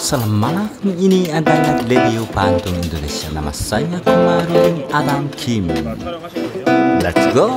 Salam malam, ini adalah radio Pantun Indonesia. Nama saya Komarudin Adam Kim. Let's go.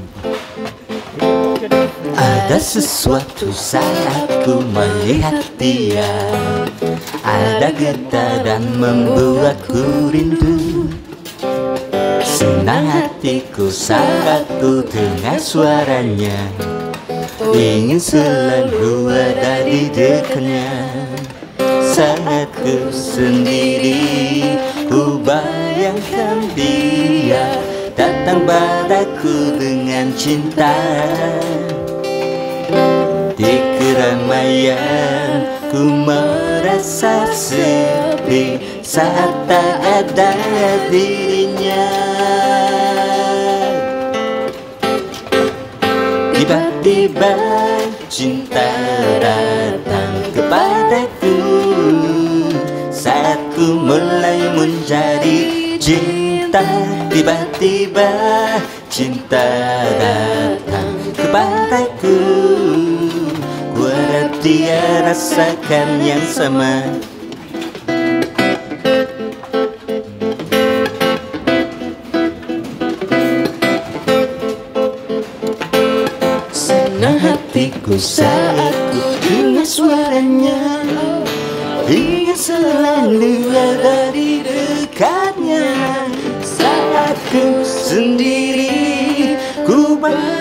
Ada sesuatu saat ku melihat dia, ada getar dan membuatku rindu. Senang hatiku saat ku dengar suaranya, ingin selalu ada di dekatnya. Saat ku sendiri, ku bayangkan dia datang padaku dengan cinta. Di keramaian ku merasa sepi saat tak ada dirinya. Tiba-tiba cinta datang kepadaku saat ku mulai menjadi cinta. Tiba-tiba cinta datang kepadaku, ku harap dia rasakan yang sama. Senang hatiku saat ku dengar suaranya, ingin selalu ada di dekatnya. Saat ku sendiri, ku